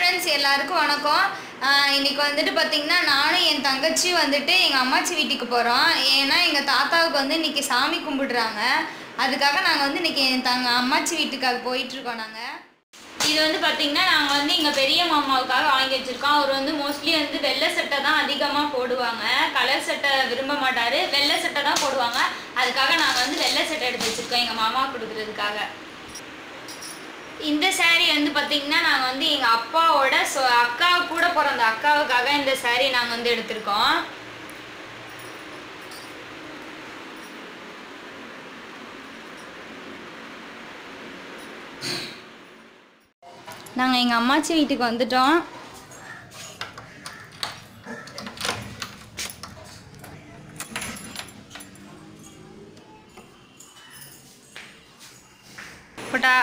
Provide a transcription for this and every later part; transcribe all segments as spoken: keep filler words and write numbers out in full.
Friends எல்லாருக்கும் வணக்கம் இன்னைக்கு வந்துட்டு பாத்தீங்கன்னா நானும் என் தங்கச்சி வந்துட்டு எங்க அம்மாச்சி வீட்டுக்கு போறோம் ஏனா எங்க தாத்தாவுக்கு வந்து இன்னைக்கு சாமி கும்பிடுறாங்க அதுக்காக நாங்க வந்து இன்னைக்கு என் தங்க அம்மாச்சி வீட்டுக்கு போயிட்டு இருக்கோம் நாங்க இது வந்து பாத்தீங்கன்னா நாங்க வந்து எங்க பெரிய மாமாவுக்காக வாங்கி வச்சிருக்கோம் அவர் வந்து மோஸ்ட்லி வந்து வெள்ளை சட்டை தான் அதிகமா போடுவாங்க கலர் சட்டை விரும்ப மாட்டாரு வெள்ளை சட்டை தான் போடுவாங்க அதுக்காக நாங்க வந்து வெள்ளை சட்டை எடுத்து வச்சிருக்கோம் எங்க மாமாவுக்கு கொடுக்கிறதுக்காக இந்த saree வந்து பாத்தீங்கன்னா நாங்க வந்து எங்க அப்பாவோட அக்கா கூட பிறந்த அக்காவுக்காக இந்த saree நாங்க வந்து எடுத்துர்க்கோம் நாங்க எங்க அம்மாச்சி வீட்டுக்கு வந்துட்டோம் போடா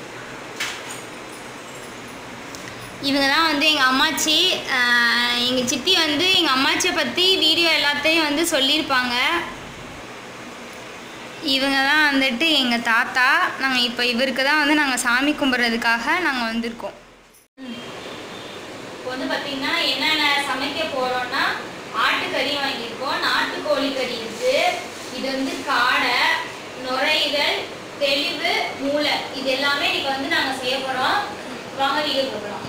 இவங்க தான் வந்து எங்கள் அம்மாச்சி எங்கள் சித்தி வந்து எங்கள் அம்மாச்சியை பற்றி வீடியோ எல்லாத்தையும் வந்து சொல்லியிருப்பாங்க இவங்க தான் வந்துட்டு எங்கள் தாத்தா நாங்கள் இப்போ இவருக்கு தான் வந்து நாங்கள் சாமி கும்பிட்றதுக்காக நாங்கள் வந்திருக்கோம் இப்போ வந்து பார்த்திங்கன்னா என்னென்ன சமைக்க போகிறோன்னா ஆட்டுக்கறி வாங்கியிருக்கோம் நாட்டுக்கோழி கறி இருக்குது இது வந்து காடை நுரையீரல் தெளிவு மூளை இது எல்லாமே இன்றைக்கி வந்து நாங்கள் செய்ய போகிறோம் வாங்க வீடியோ போகிறோம்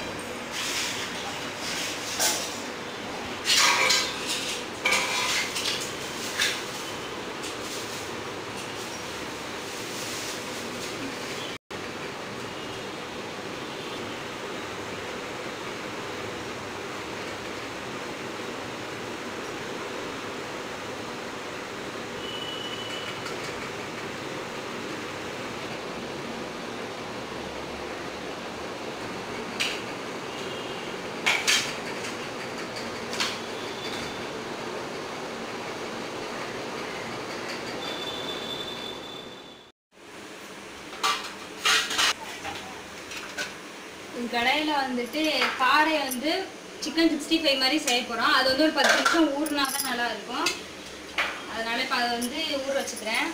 கடையில் வந்துட்டு காடை வந்து சிக்கன் சிக்ஸ்டி ஃபைவ் மாதிரி செய்ய போகிறோம் அது வந்து ஒரு பத்து நிமிஷம் ஊறினா தான் நல்லா இருக்கும் அதனால இப்போ அதை வந்து ஊற வச்சுக்கிறேன்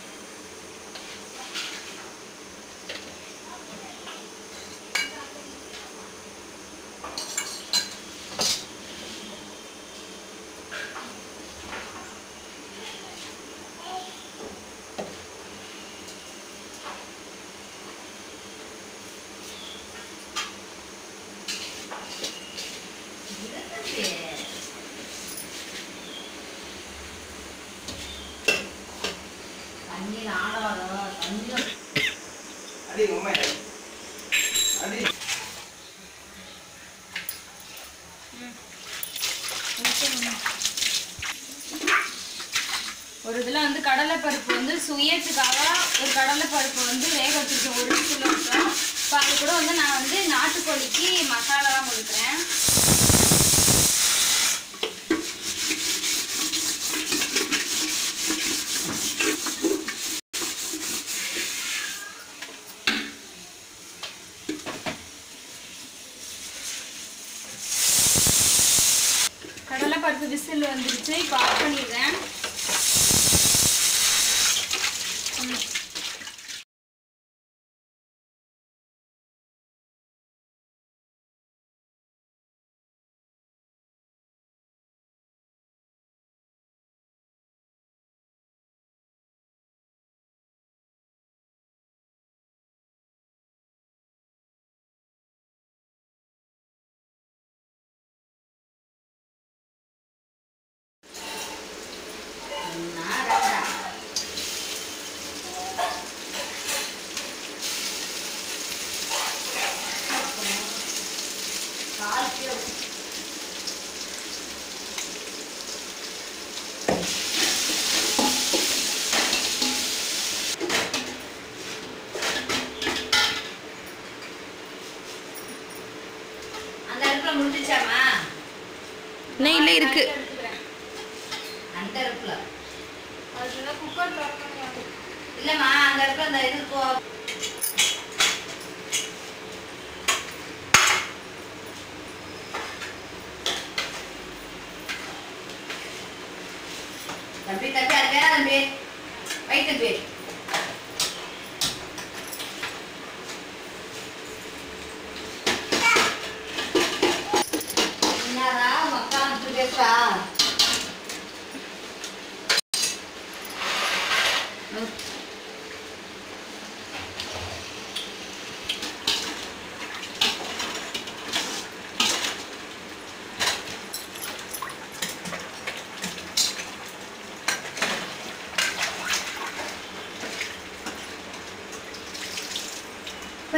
ஒரு இதில் வந்து கடலைப்பருப்பு வந்து சுயத்துக்காக ஒரு கடலைப்பருப்பு வந்து வேக வச்சுருக்கேன் ஒரு கிலோ இருக்கும் இப்போ அது கூட வந்து நான் வந்து நாட்டுக்கோழிக்கு மசாலாலாம் கொடுக்குறேன் கடலைப்பருப்பு விசில் வந்துருச்சு இப்போ ஆஃப் பண்ணிடுறேன் नहीं இல்லை இருக்கு அந்த அடுப்புல அதுல குக்கர் திறக்கணும் இல்லம்மா அந்த அடுப்புல அந்த இது போ தம்பி தம்பி அது வேணா தம்பி வை தம்பி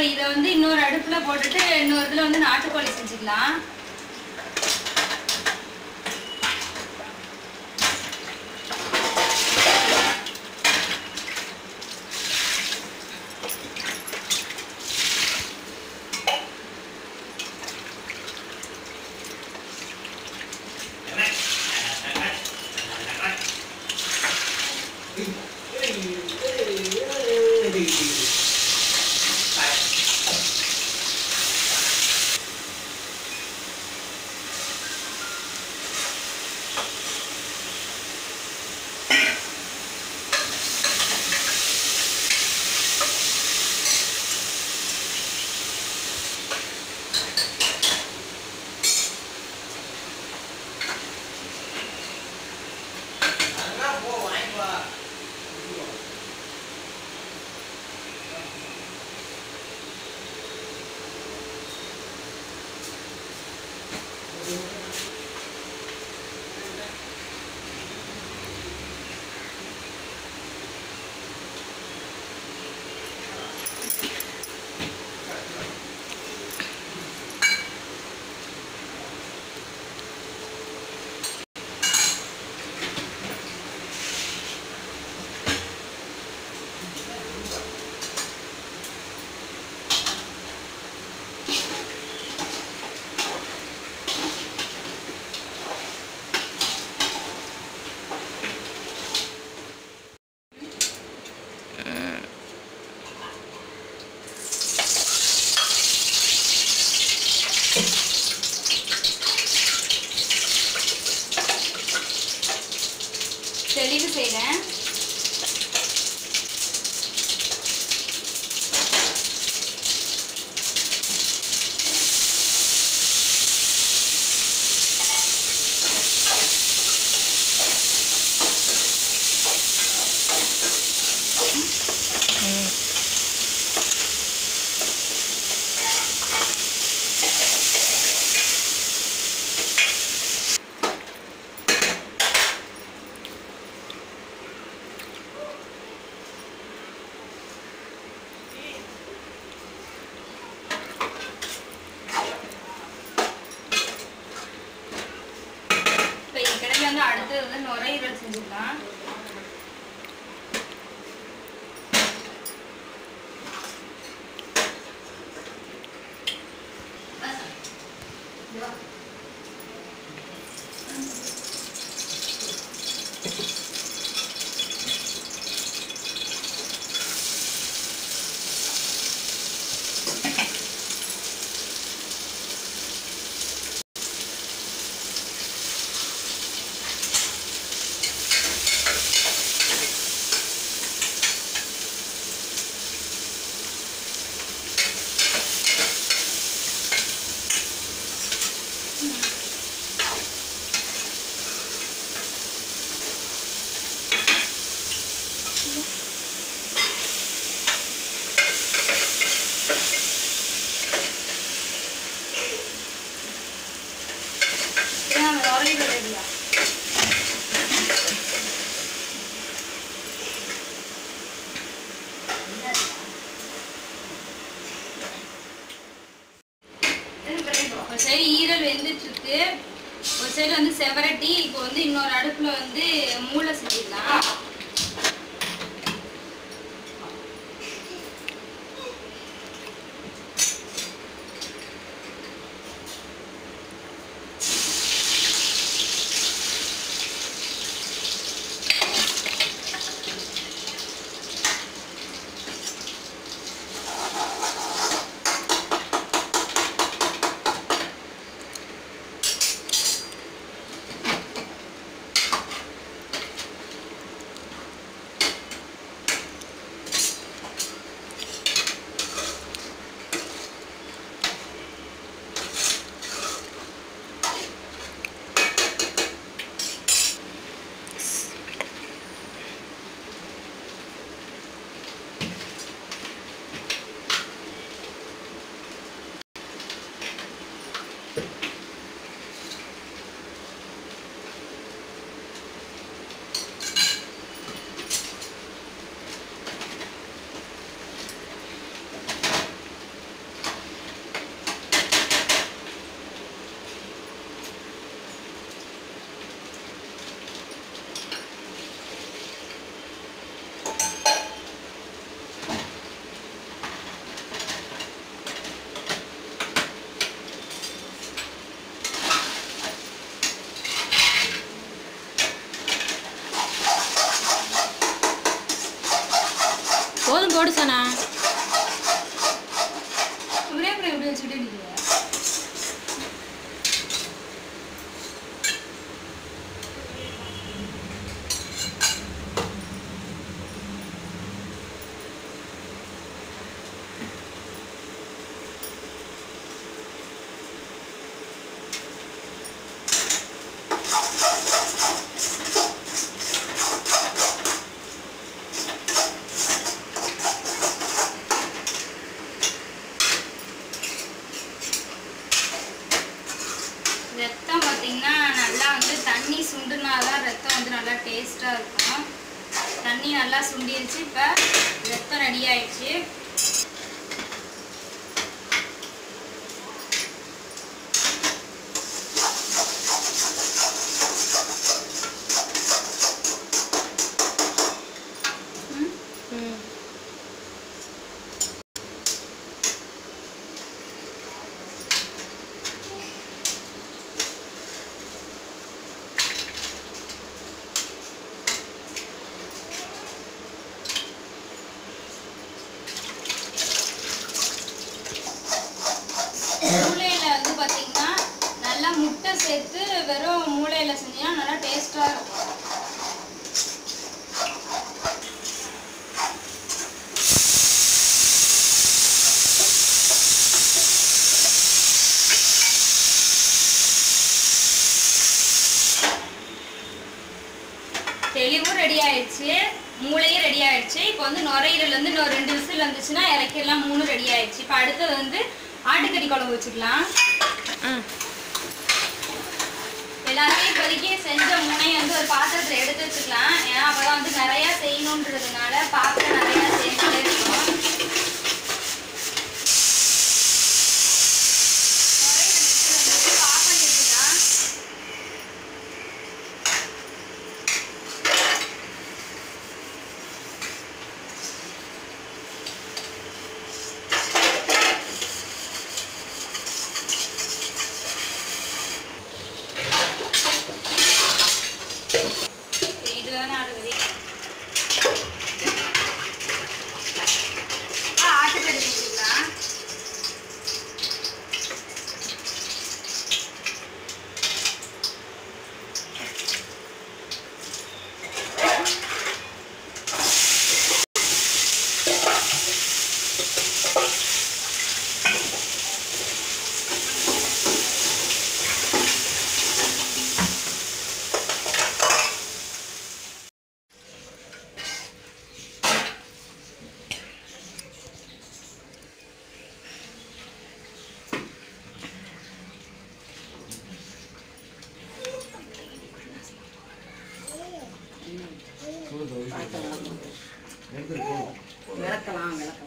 இதை வந்து இன்னொரு அடுப்புல போட்டுட்டு இன்னொரு இதுல வந்து நாட்டுக்கோழி செஞ்சுக்கலாம். தெளிவு செய்கிறேன். வந்து அடுத்து வந்து நுரையீரல் செஞ்சுக்கலாம். ஒரு சைடு ஈரல் வெந்துட்டு இருக்கு, ஒரு சைடு வந்து செவரட்டி. இப்போ வந்து இன்னொரு அடுப்புல வந்து மூளை செஞ்சிடலாம். ரத்தம் பார்த்தீங்கன்னா நல்லா வந்து தண்ணி சுண்டுனா தான் ரத்தம் வந்து நல்லா டேஸ்ட்டாக இருக்கும். தண்ணி நல்லா சுண்டிருச்சு. இப்போ ரத்தம் ரெடி ஆயிடுச்சு. மூளையில் வந்து பார்த்தீங்கன்னா நல்லா முட்டை சேர்த்து வெறும் மூளையில் செஞ்சீங்கன்னா நல்லா டேஸ்ட்டாக இருக்கும். தெளிவும் ரெடி ஆயிடுச்சு, மூளையும் ரெடி ஆயிடுச்சு. இப்போ வந்து நுரையீரல் வந்து இன்னொரு ரெண்டு விசில் வந்துச்சுன்னா இறக்கிடலாம். மூணு ரெடி ஆயிடுச்சு. இப்போ அடுத்தது வந்து ஆட்டுக்கறி குழம்பு வச்சுக்கலாம். எல்லாத்தையும் இப்போதைக்கு செஞ்ச முனையை வந்து ஒரு பாத்திரத்தில் எடுத்து வச்சுக்கலாம். ஏன்னா அப்போதான் வந்து நிறையா செய்யணுன்றதுனால பாத்திரம் நிறையா சேர்த்துட்டே இருக்கும். விளக்கலாம் விளக்கலாம்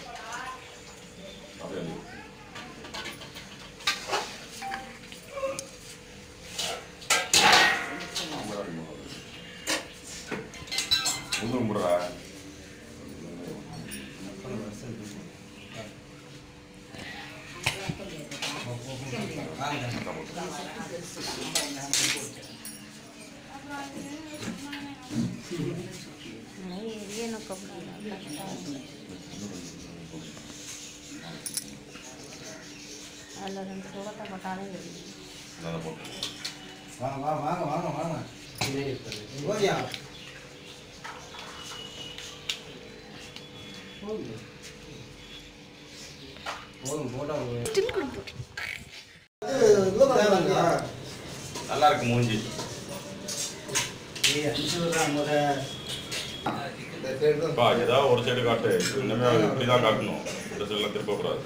அதில் ரெண்டு சோளத்தை போட்டாலும் வாங்க வாங்க வாங்க வாங்க ஓடியா போதும் போட்டா நல்லா இருக்கு மூஞ்சி. ஏதாவது ஒரு சைடு காட்டு, இன்னுமே இப்படிதான் காட்டணும். இந்த சைடுலாம் திருப்பக்கூடாது.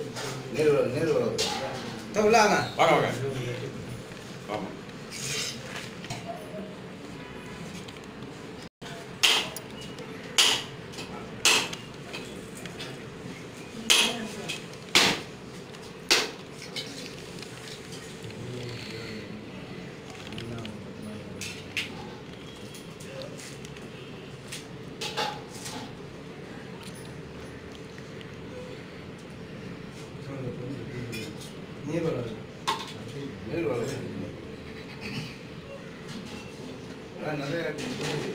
வாங்க வாங்க ஆமா. நீர் வளருது நீர் வளருது நிறைய